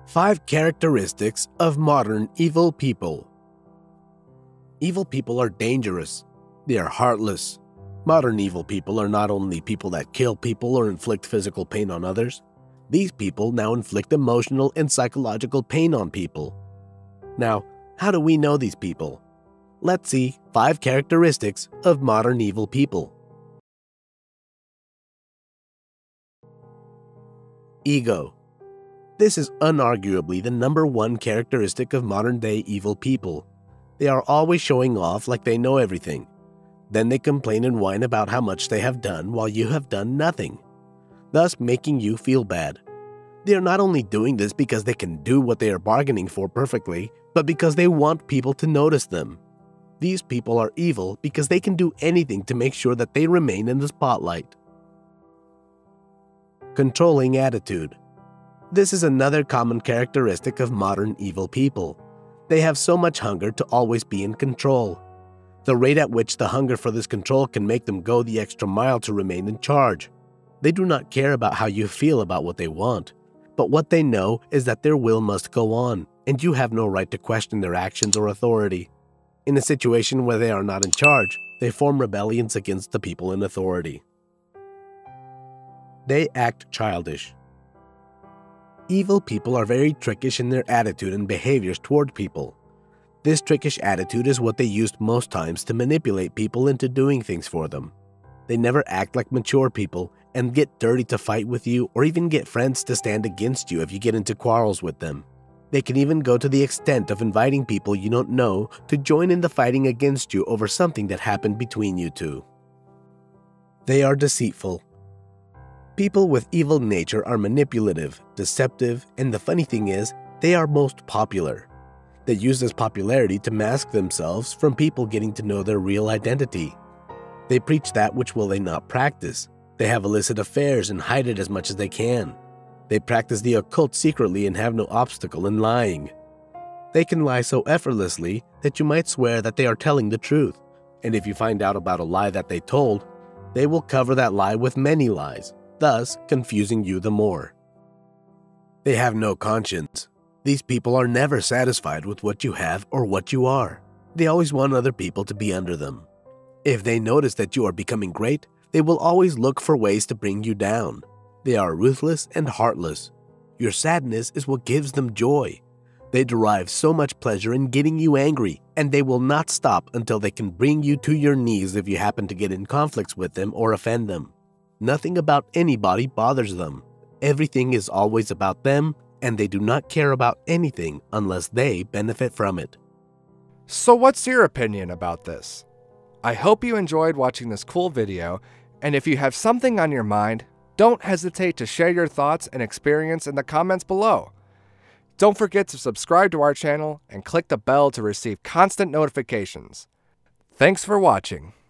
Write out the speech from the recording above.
5 characteristics of modern evil people. Evil people are dangerous. They are heartless. Modern evil people are not only people that kill people or inflict physical pain on others. These people now inflict emotional and psychological pain on people. Now, how do we know these people? Let's see 5 characteristics of modern evil people. Ego. This is unarguably the #1 characteristic of modern-day evil people. They are always showing off like they know everything. Then they complain and whine about how much they have done while you have done nothing, thus making you feel bad. They are not only doing this because they can do what they are bargaining for perfectly, but because they want people to notice them. These people are evil because they can do anything to make sure that they remain in the spotlight. Controlling attitude. This is another common characteristic of modern evil people. They have so much hunger to always be in control. The rate at which the hunger for this control can make them go the extra mile to remain in charge. They do not care about how you feel about what they want, but what they know is that their will must go on, and you have no right to question their actions or authority. In a situation where they are not in charge, they form rebellions against the people in authority. They act childish. Evil people are very trickish in their attitude and behaviors toward people. This trickish attitude is what they use most times to manipulate people into doing things for them. They never act like mature people and get dirty to fight with you or even get friends to stand against you if you get into quarrels with them. They can even go to the extent of inviting people you don't know to join in the fighting against you over something that happened between you two. They are deceitful. People with evil nature are manipulative, deceptive, and the funny thing is, they are most popular. They use this popularity to mask themselves from people getting to know their real identity. They preach that which will they not practice. They have illicit affairs and hide it as much as they can. They practice the occult secretly and have no obstacle in lying. They can lie so effortlessly that you might swear that they are telling the truth, and if you find out about a lie that they told, they will cover that lie with many lies, thus confusing you the more. They have no conscience. These people are never satisfied with what you have or what you are. They always want other people to be under them. If they notice that you are becoming great, they will always look for ways to bring you down. They are ruthless and heartless. Your sadness is what gives them joy. They derive so much pleasure in getting you angry, and they will not stop until they can bring you to your knees if you happen to get in conflicts with them or offend them. Nothing about anybody bothers them. Everything is always about them, and they do not care about anything unless they benefit from it. So what's your opinion about this? I hope you enjoyed watching this cool video, and if you have something on your mind, don't hesitate to share your thoughts and experience in the comments below. Don't forget to subscribe to our channel and click the bell to receive constant notifications. Thanks for watching.